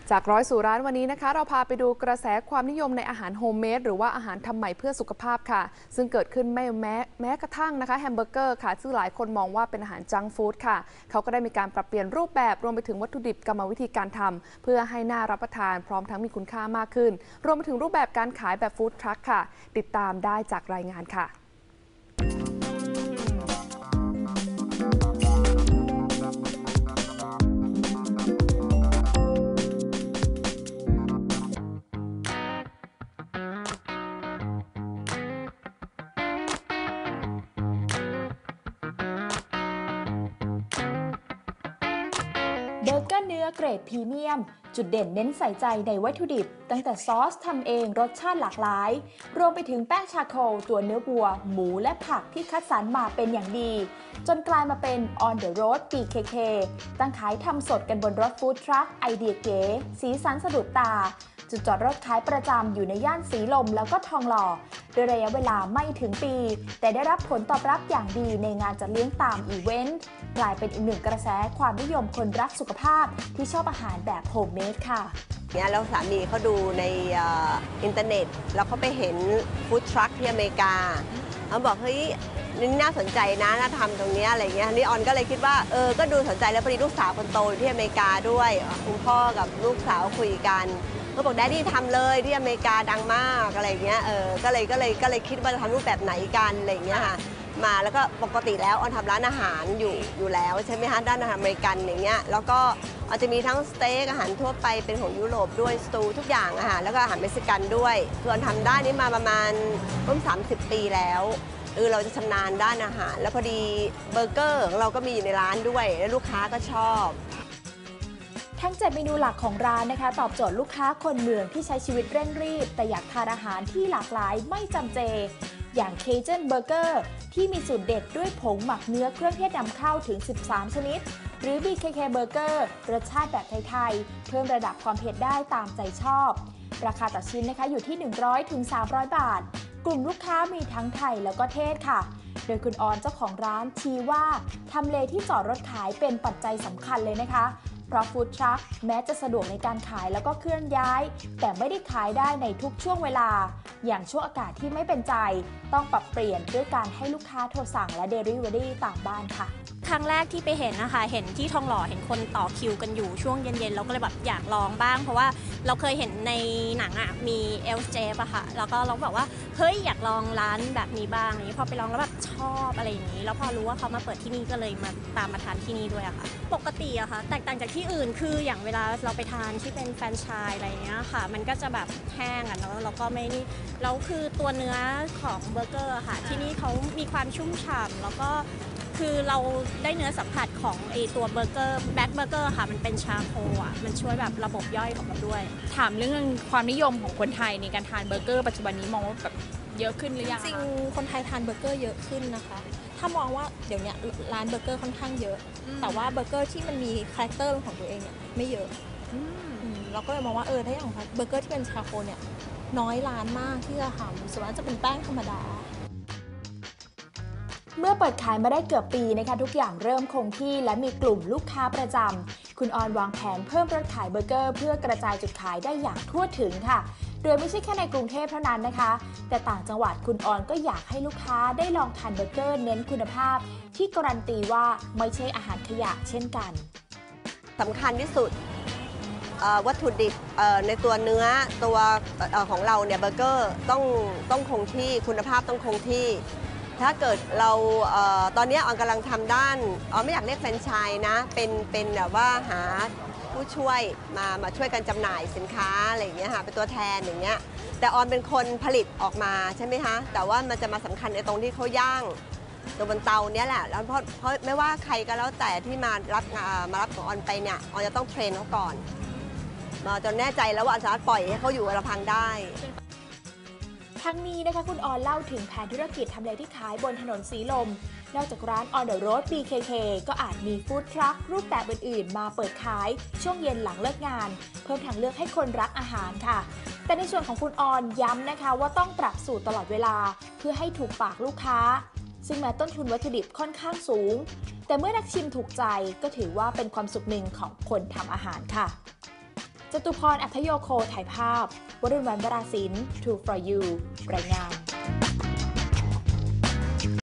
จากร้อยสู่ร้านวันนี้นะคะเราพาไปดูกระแสความนิยมในอาหารโฮมเมดหรือว่าอาหารทำใหม่เพื่อสุขภาพค่ะซึ่งเกิดขึ้นแม้กระทั่งนะคะแฮมเบอร์เกอร์ค่ะซึ่งหลายคนมองว่าเป็นอาหารจังก์ฟู้ดค่ะเขาก็ได้มีการปรับเปลี่ยนรูปแบบรวมไปถึงวัตถุดิบกรรมวิธีการทำเพื่อให้น่ารับประทานพร้อมทั้งมีคุณค่ามากขึ้นรวมไปถึงรูปแบบการขายแบบฟู้ดทรัคค่ะติดตามได้จากรายงานค่ะเบอร์เกอร์เนื้อเกรดพรีเมียมจุดเด่นเน้นใส่ใจในวัตถุดิบตั้งแต่ซอสทำเองรสชาติหลากหลายรวมไปถึงแป้งชาโคลตัวเนื้อวัวหมูและผักที่คัดสรรมาเป็นอย่างดีจนกลายมาเป็น On the Road BKK ตั้งขายทำสดกันบนรถฟู้ดทรัคไอเดียเก๋สีสันสะดุดตาจุดจอดรถขายประจำอยู่ในย่านสีลมแล้วก็ทองหล่อโดยระยะเวลาไม่ถึงปีแต่ได้รับผลตอบรับอย่างดีในงานจัดเลี้ยงตามอีเวนต์กลายเป็นอีกหนึ่งกระแสความนิยมคนรักสุขภาพที่ชอบอาหารแบบโฮมเมดค่ะเนี่ยแล้วสามีเขาดูในอินเทอร์เน็ตแล้วเขาไปเห็นฟู้ดทรัคที่อเมริกาเขาบอกเฮ้ยนี่น่าสนใจนะน่าทำตรงนี้อะไรเงี้ยนี่ออนก็เลยคิดว่าก็ดูสนใจแล้วพอดีลูกสาวคนโตอยู่ที่อเมริกาด้วยคุณพ่อกับลูกสาวคุยกันเขาบอกแดดดี้ทำเลยที่อเมริกาดังมากอะไรเงี้ยก็เลยคิดว่าจะทำรูปแบบไหนกันอะไรเงี้ยค่ะมาแล้วก็ปกติแล้วออนทำร้านอาหารอยู่แล้วใช่ไหมคะด้านอาหารอเมริกันอย่างเงี้ยแล้วก็อาจจะมีทั้งสเต็กอาหารทั่วไปเป็นของยุโรปด้วยสตูทุกอย่างอาหารแล้วก็อาหารเม็กซิกันด้วยคือออนทำด้านนี้มาประมาณร่วม30 ปีแล้วเราจะชำนาญด้านอาหารแล้วพอดีเบอร์เกอร์ของเราก็มีอยู่ในร้านด้วยและลูกค้าก็ชอบทั้ง7เมนูหลักของร้านนะคะตอบโจทย์ลูกค้าคนเมืองที่ใช้ชีวิตเร่งรีบแต่อยากทานอาหารที่หลากหลายไม่จำเจอย่าง Cajun Burger ที่มีสูตรเด็ดด้วยผงหมักเนื้อเครื่องเทศนำเข้าถึง13ชนิดหรือ BKK Burger รสชาติแบบไทยๆเพิ่มระดับความเผ็ดได้ตามใจชอบราคาต่อชิ้นนะคะอยู่ที่100 ถึง 300 บาทกลุ่มลูกค้ามีทั้งไทยแล้วก็เทศค่ะโดยคุณออนเจ้าของร้านชี้ว่าทำเลที่จอดรถขายเป็นปัจจัยสำคัญเลยนะคะเพราะฟู้ดทรัคแม้จะสะดวกในการขายแล้วก็เคลื่อนย้ายแต่ไม่ได้ขายได้ในทุกช่วงเวลาอย่างช่วงอากาศที่ไม่เป็นใจต้องปรับเปลี่ยนด้วยการให้ลูกค้าโทรสั่งและ Delivery ตามบ้านค่ะครั้งแรกที่ไปเห็นนะคะเห็นที่ทองหล่อเห็นคนต่อคิวกันอยู่ช่วงเย็นๆเราก็เลยแบบอยากลองบ้างเพราะว่าเราเคยเห็นในหนังอ่ะมีเอลเจฟอะค่ะแล้วก็เราแบบว่าเฮ้ยอยากลองร้านแบบนี้บ้างนี้พอไปลองแล้วแบบชอบอะไรอย่างนี้แล้วพอรู้ว่าเขามาเปิดที่นี่ก็เลยมาตามมาทานที่นี่ด้วยอะค่ะปกติอะค่ะแตกต่างจากที่อื่นคืออย่างเวลาเราไปทานที่เป็นแฟรนไชส์อะไรเงี้ยค่ะมันก็จะแบบแห้งอะเนาะแล้วก็ไม่นี่แล้วคือตัวเนื้อของเบอร์เกอร์ค่ะที่นี่เขามีความชุ่มฉ่ำแล้วก็คือเราได้เนื้อสัมผัสของไอตัวเบอร์เกอร์แบ็คเบอร์เกอร์ค่ะมันเป็นชาโคอ่ะมันช่วยแบบระบบย่อยของเราด้วยถามเรื่องความนิยมของคนไทยในการทานเบอร์เกอร์ปัจจุบันนี้มองว่าแบบเยอะขึ้นหรือยังจริงคนไทยทานเบอร์เกอร์เยอะขึ้นนะคะถ้ามองว่าเดี๋ยวนี้ร้านเบอร์เกอร์ค่อนข้างเยอะแต่ว่าเบอร์เกอร์ที่มันมีคาแรคเตอร์ของตัวเองเนี่ยไม่เยอะเราก็เลยมองว่าถ้าอย่างเบอร์เกอร์ที่เป็นชาโคเนี่ยน้อยร้านมากที่จะทำส่วนมากจะเป็นแป้งธรรมดาเมื่อเปิดขายมาได้เกือบปีนะคะทุกอย่างเริ่มคงที่และมีกลุ่มลูกค้าประจำคุณออนวางแผนเพิ่มรถขายเบอร์เกอร์เพื่อกระจายจุดขายได้อย่างทั่วถึงค่ะโดยไม่ใช่แค่ในกรุงเทพเท่านั้นนะคะแต่ต่างจังหวัดคุณออนก็อยากให้ลูกค้าได้ลองทานเบอร์เกอร์เน้นคุณภาพที่การันตีว่าไม่ใช่อาหารขยะเช่นกันสำคัญที่สุดวัตถุดิบในตัวเนื้อตัวของเราเนี่ยเบอร์เกอร์ต้องคงที่คุณภาพต้องคงที่ถ้าเกิดเราตอนนี้ออนกำลังทำด้านออนไม่อยากเรียกแฟรนไชส์นะเป็นแบบว่าหาผู้ช่วยมาช่วยกันจำหน่ายสินค้าอะไรอย่างเงี้ยค่ะเป็นตัวแทนอย่างเงี้ยแต่ออนเป็นคนผลิตออกมาใช่ไหมคะแต่ว่ามันจะมาสำคัญในตรงที่เขาย่างตัวบนเตาเนี้ยแหละแล้วเพราะไม่ว่าใครก็แล้วแต่ที่มารับของออนไปเนี่ยออนจะต้องเทรนเขาก่อนมาจนแน่ใจแล้วว่าออนสามารถปล่อยให้เขาอยู่ลำพังได้ทั้งนี้นะคะคุณออนเล่าถึงแผนธุรกิจทำเลที่ขายบนถนนสีลมนอกจากร้าน On the Road BKK ก็อาจมีฟู้ดทรัครูปแบบอื่นๆมาเปิดขายช่วงเย็นหลังเลิกงานเพิ่มทางเลือกให้คนรักอาหารค่ะแต่ในส่วนของคุณออนย้ำนะคะว่าต้องปรับสูตรตลอดเวลาเพื่อให้ถูกปากลูกค้าซึ่งแม้ต้นทุนวัตถุดิบค่อนข้างสูงแต่เมื่อนักชิมถูกใจก็ถือว่าเป็นความสุขหนึ่งของคนทำอาหารค่ะจตุพร อัธโยโคถ่ายภาพ วรุณ วรรณวราศิลป์ True for You รายงาน